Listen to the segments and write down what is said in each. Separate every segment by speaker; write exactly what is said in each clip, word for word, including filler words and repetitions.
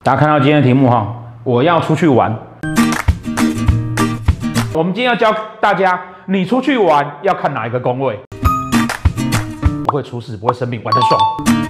Speaker 1: 大家看到今天的题目哈，我要出去玩。我们今天要教大家，你出去玩要看哪一个宫位，不会出事，不会生病，玩得爽。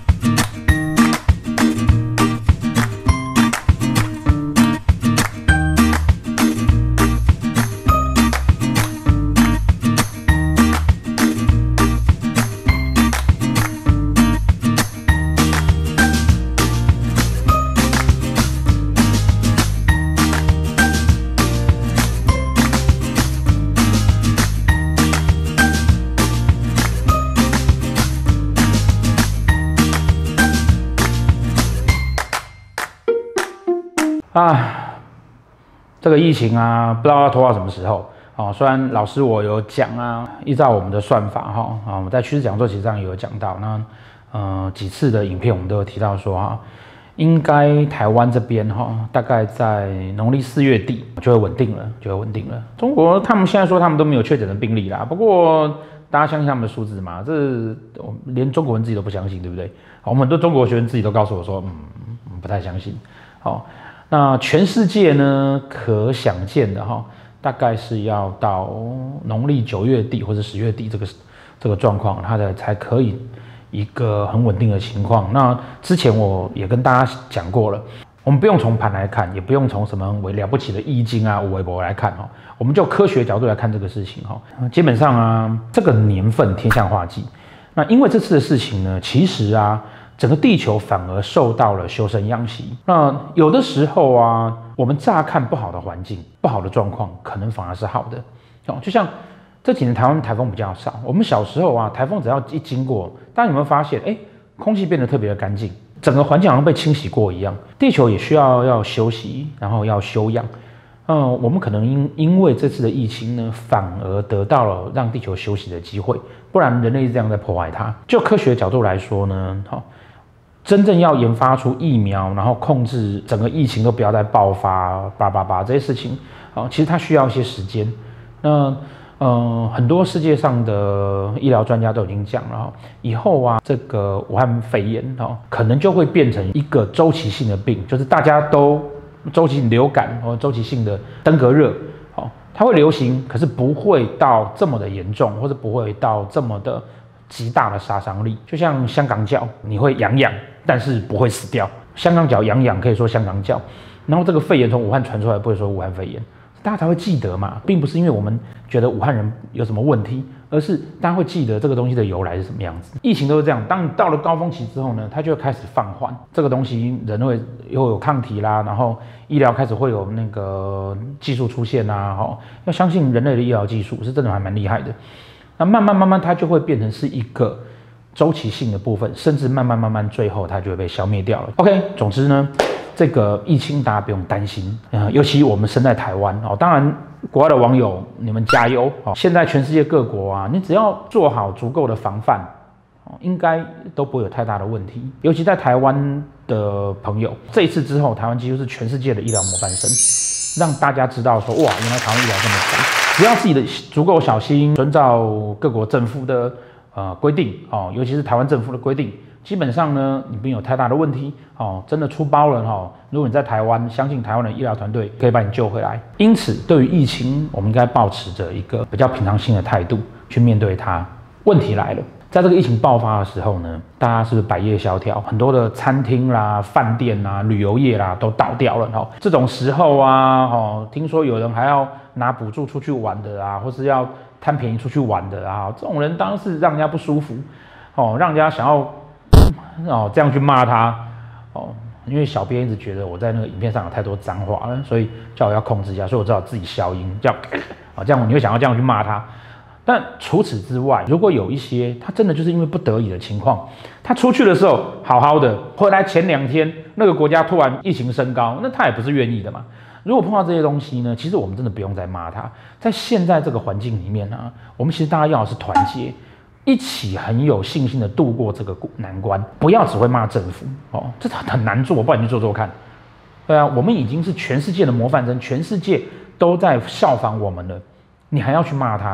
Speaker 1: 啊，这个疫情啊，不知道要拖到什么时候哦。虽然老师我有讲啊，依照我们的算法哈啊，我们在趋势讲座其实上有讲到，那呃几次的影片我们都有提到说哈，应该台湾这边哈，大概在农历四月底就会稳定了，就会稳定了。中国他们现在说他们都没有确诊的病例啦，不过大家相信他们的数字吗？这连中国人自己都不相信，对不对？我们很多中国学生自己都告诉我说，嗯，不太相信。好。那全世界呢，可想见的哈，大概是要到农历九月底或者十月底这个这个状况，它的才可以一个很稳定的情况。那之前我也跟大家讲过了，我们不用从盘来看，也不用从什么为了不起的易经啊、五维博来看哈，我们就科学角度来看这个事情哈。基本上啊，这个年份天象化忌，那因为这次的事情呢，其实啊。整个地球反而受到了修身养息。那有的时候啊，我们乍看不好的环境、不好的状况，可能反而是好的。哦，就像这几年台湾台风比较少，我们小时候啊，台风只要一经过，大家有没有发现，哎，空气变得特别的干净，整个环境好像被清洗过一样。地球也需要要休息，然后要休养。嗯，我们可能因因为这次的疫情呢，反而得到了让地球休息的机会，不然人类是这样在破坏它。就科学角度来说呢，好。真正要研发出疫苗，然后控制整个疫情都不要再爆发，叭叭叭这些事情，啊，其实它需要一些时间。那呃，很多世界上的医疗专家都已经讲了，以后啊，这个武汉肺炎哦，可能就会变成一个周期性的病，就是大家都周期性流感或周期性的登革热，哦，它会流行，可是不会到这么的严重，或者不会到这么的极大的杀伤力。就像香港脚，你会痒痒。但是不会死掉，香港脚痒痒可以说香港脚，然后这个肺炎从武汉传出来不会说武汉肺炎，大家才会记得嘛，并不是因为我们觉得武汉人有什么问题，而是大家会记得这个东西的由来是什么样子。疫情都是这样，当你到了高峰期之后呢，它就会开始放缓，这个东西人会又有抗体啦，然后医疗开始会有那个技术出现啦，哈，要相信人类的医疗技术是真的还蛮厉害的，那慢慢慢慢它就会变成是一个周期性的部分，甚至慢慢慢慢，最后它就会被消灭掉了。OK， 总之呢，这个疫情大家不用担心，呃，尤其我们身在台湾哦，当然国外的网友你们加油哦！现在全世界各国啊，你只要做好足够的防范，哦，应该都不会有太大的问题。尤其在台湾的朋友，这一次之后，台湾几乎是全世界的医疗模范生，让大家知道说，哇，原来台湾医疗这么强。只要自己的足够小心，遵照各国政府的。呃，规定哦，尤其是台湾政府的规定，基本上呢，你没有太大的问题哦，真的出包了哈、哦。如果你在台湾，相信台湾的医疗团队可以把你救回来。因此，对于疫情，我们应该保持着一个比较平常心的态度去面对它。问题来了，在这个疫情爆发的时候呢，大家是不是百业萧条？很多的餐厅啦、饭店啦、旅游业啦都倒掉了哦。这种时候啊，哦，听说有人还要拿补助出去玩的啊，或是要贪便宜出去玩的啊，这种人当然是让人家不舒服哦，让人家想要哦这样去骂他哦，因为小编一直觉得我在那个影片上有太多脏话了，所以叫我要控制一下，所以我只好自己消音，叫啊这样你会想要这样去骂他。但除此之外，如果有一些他真的就是因为不得已的情况，他出去的时候好好的，回来前两天那个国家突然疫情升高，那他也不是愿意的嘛。如果碰到这些东西呢，其实我们真的不用再骂他。在现在这个环境里面呢、啊，我们其实大家要的是团结，一起很有信心的度过这个难关，不要只会骂政府哦，这很难做，不然你去做做看。对啊，我们已经是全世界的模范生，全世界都在效仿我们了，你还要去骂他？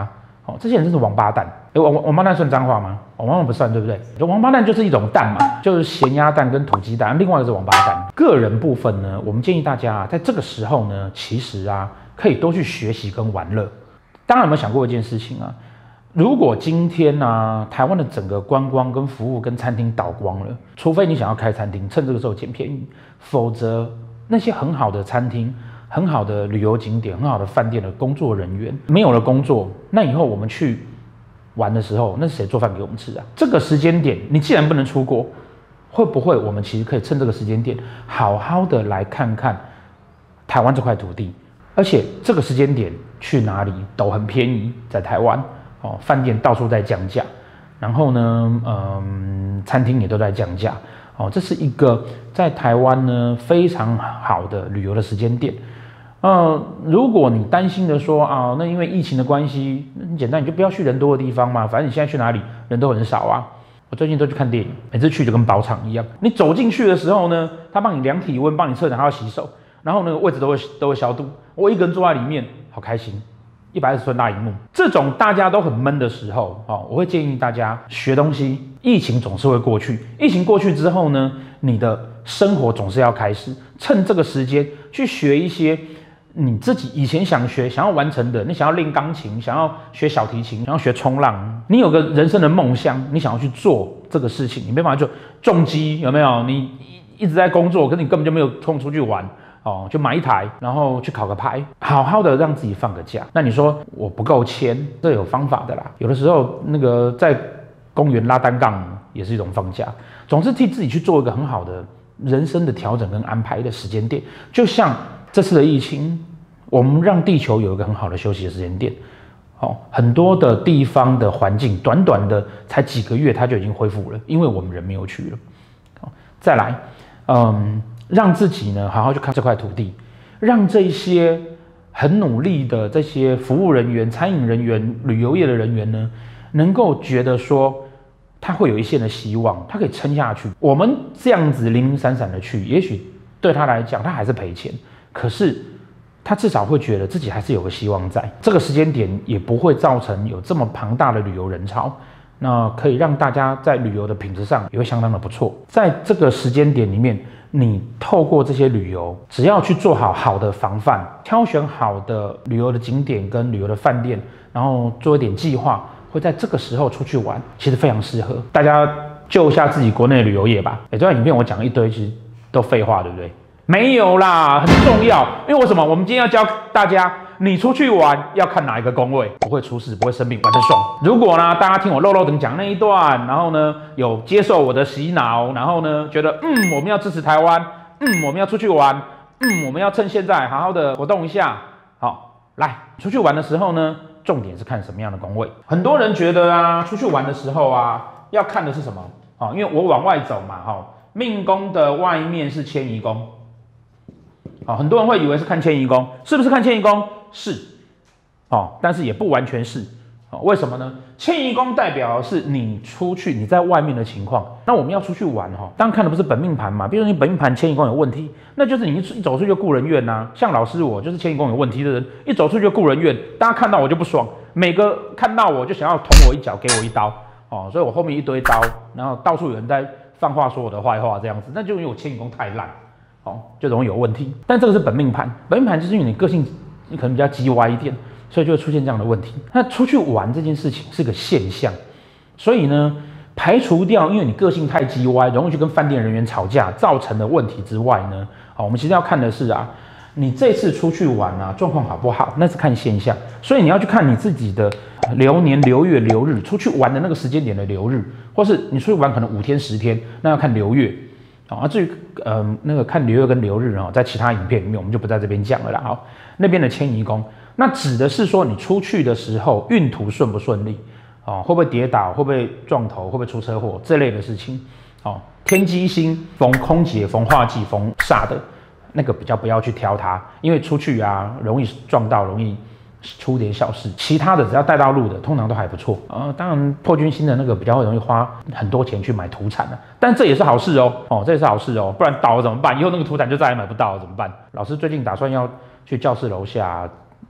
Speaker 1: 哦，这些人真是王八蛋。哎，王王八蛋算脏话吗？王八蛋不算，对不对？王八蛋就是一种蛋嘛，就是咸鸭蛋跟土鸡蛋，另外一个是王八蛋。个人部分呢，我们建议大家啊，在这个时候呢，其实啊，可以多去学习跟玩乐。当然有没有想过一件事情啊？如果今天呢、啊，台湾的整个观光跟服务跟餐厅倒光了，除非你想要开餐厅，趁这个时候捡便宜，否则那些很好的餐厅、很好的旅游景点、很好的饭店的工作人员没有了工作，那以后我们去玩的时候，那是谁做饭给我们吃啊？这个时间点，你既然不能出国，会不会我们其实可以趁这个时间点，好好的来看看台湾这块土地？而且这个时间点去哪里都很便宜，在台湾。哦，饭店到处在降价，然后呢，嗯，餐厅也都在降价。哦，这是一个在台湾呢非常好的旅游的时间点。呃，如果你担心的说啊，那因为疫情的关系，很简单，你就不要去人多的地方嘛，反正你现在去哪里人都很少啊。我最近都去看电影，每次去就跟包场一样。你走进去的时候呢，他帮你量体温，帮你测量，还要洗手，然后那个位置都会都会消毒。我一个人坐在里面，好开心。一百二十寸大荧幕，这种大家都很闷的时候，哦，我会建议大家学东西。疫情总是会过去，疫情过去之后呢，你的生活总是要开始。趁这个时间去学一些你自己以前想学、想要完成的。你想要练钢琴，想要学小提琴，想要学冲浪，你有个人生的梦想，你想要去做这个事情，你没办法做重机，有没有？你一直在工作，可是你根本就没有空出去玩。哦，就买一台，然后去考个牌，好好的让自己放个假。那你说我不够签，这有方法的啦。有的时候那个在公园拉单杠也是一种放假。总之替自己去做一个很好的人生的调整跟安排的时间点。就像这次的疫情，我们让地球有一个很好的休息的时间点。哦，很多的地方的环境，短短的才几个月，它就已经恢复了，因为我们人没有去了。哦，再来，嗯。让自己呢好好去看这块土地，让这些很努力的这些服务人员、餐饮人员、旅游业的人员呢，能够觉得说他会有一线的希望，他可以撑下去。我们这样子零零散散的去，也许对他来讲他还是赔钱，可是他至少会觉得自己还是有个希望在。这个时间点也不会造成有这么庞大的旅游人潮。那可以让大家在旅游的品质上也会相当的不错。在这个时间点里面，你透过这些旅游，只要去做好好的防范，挑选好的旅游的景点跟旅游的饭店，然后做一点计划，会在这个时候出去玩，其实非常适合。大家救一下自己国内的旅游业吧。哎，这段影片我讲了一堆，其实都废话，对不对？没有啦，很重要。因为为什么？我们今天要教大家，你出去玩要看哪一个宫位，不会出事，不会生病，玩得爽。如果呢，大家听我漏漏等讲那一段，然后呢，有接受我的洗脑，然后呢，觉得嗯，我们要支持台湾，嗯，我们要出去玩，嗯，我们要趁现在好好的活动一下。好，来出去玩的时候呢，重点是看什么样的宫位。很多人觉得啊，出去玩的时候啊，要看的是什么？好，因为我往外走嘛，哈，命宫的外面是迁移宫。好，很多人会以为是看迁移宫，是不是看迁移宫？是，哦，但是也不完全是，哦，为什么呢？迁移宫代表的是你出去你在外面的情况，那我们要出去玩哈，当然看的不是本命盘嘛，比如说你本命盘迁移宫有问题，那就是你一走出去就故人怨呐、啊。像老师我就是迁移宫有问题的人，一走出去就故人怨，大家看到我就不爽，每个看到我就想要捅我一脚，给我一刀，哦，所以我后面一堆刀，然后到处有人在放话说我的坏话这样子，那就因为我迁移宫太烂。哦，就容易有问题。但这个是本命盘，本命盘就是因为你个性你可能比较叽歪一点，所以就会出现这样的问题。那出去玩这件事情是个现象，所以呢，排除掉因为你个性太叽歪，容易去跟饭店人员吵架造成的问题之外呢，好，我们其实要看的是啊，你这次出去玩啊，状况好不好，那是看现象。所以你要去看你自己的流年、流月、流日，出去玩的那个时间点的流日，或是你出去玩可能五天、十天，那要看流月。啊，至于呃那个看流月跟流日啊，在其他影片里面我们就不在这边讲了啦。好，那边的迁移宫，那指的是说你出去的时候运途顺不顺利，哦，会不会跌倒，会不会撞头，会不会出车祸这类的事情。哦，天机星逢空劫、逢化忌、逢煞的那个比较不要去挑它，因为出去啊容易撞到，容易出点小事。其他的只要带到路的，通常都还不错。呃，当然破军星的那个比较会容易花很多钱去买土产的、啊，但这也是好事哦。哦，这也是好事哦，不然倒了怎么办？以后那个土产就再也买不到了怎么办？老师最近打算要去教室楼下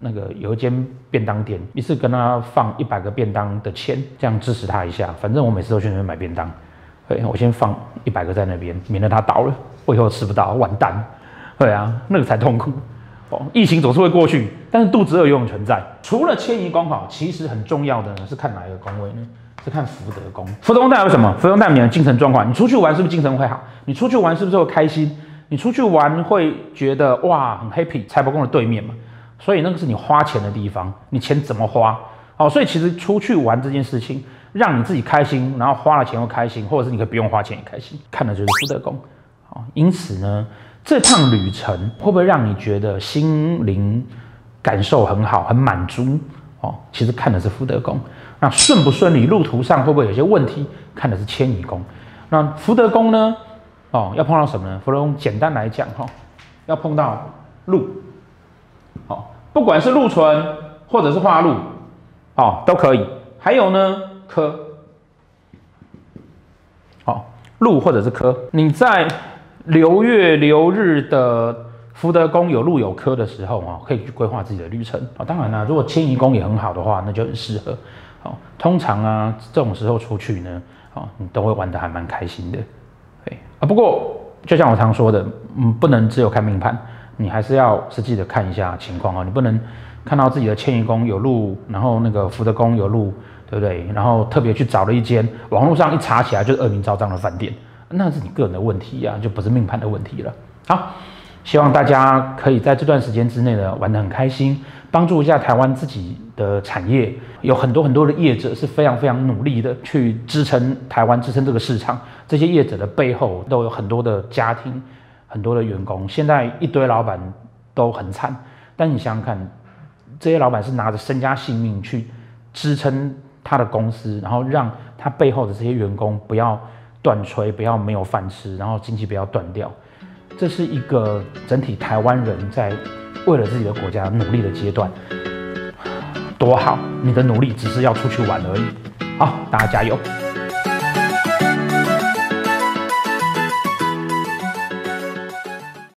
Speaker 1: 那个有一间便当店，一次跟他放一百个便当的钱，这样支持他一下。反正我每次都去那边买便当，对，我先放一百个在那边，免得他倒了，我以后吃不到，完蛋。对啊，那个才痛苦。哦，疫情总是会过去，但是肚子饿永远存在。除了迁移宫哈，其实很重要的呢是看哪一个宫位呢？是看福德宫。福德宫代表什么？福德宫代表你的精神状况。你出去玩是不是精神会好？你出去玩是不是会开心？你出去玩会觉得哇很 happy。财帛宫的对面嘛，所以那个是你花钱的地方。你钱怎么花？哦，所以其实出去玩这件事情，让你自己开心，然后花了钱又开心，或者是你可以不用花钱也开心，看的就是福德宫。哦，因此呢。这趟旅程会不会让你觉得心灵感受很好、很满足？哦，其实看的是福德宫。那顺不顺利，路途上会不会有些问题？看的是迁移宫。那福德宫呢？哦，要碰到什么呢？福德宫简单来讲，哈、哦，要碰到禄。哦，不管是禄存或者是化禄，哦，都可以。还有呢，科。哦，禄或者是科，你在。流月流日的福德宫有禄有科的时候啊，可以去规划自己的旅程啊。当然啦，如果迁移宫也很好的话，那就很适合。哦，通常啊，这种时候出去呢，哦，你都会玩得还蛮开心的。对啊，不过就像我常说的，嗯，不能只有看命盘，你还是要实际的看一下情况啊。你不能看到自己的迁移宫有禄，然后那个福德宫有禄，对不对？然后特别去找了一间网络上一查起来就是恶名昭彰的饭店。那是你个人的问题啊，就不是命盘的问题了。好，希望大家可以在这段时间之内呢玩得很开心，帮助一下台湾自己的产业。有很多很多的业者是非常非常努力的去支撑台湾、支撑这个市场。这些业者的背后都有很多的家庭、很多的员工。现在一堆老板都很惨，但你想想看，这些老板是拿着身家性命去支撑他的公司，然后让他背后的这些员工不要断炊，不要没有饭吃，然后经济不要断掉，这是一个整体台湾人在为了自己的国家努力的阶段，多好！你的努力只是要出去玩而已。好，大家加油！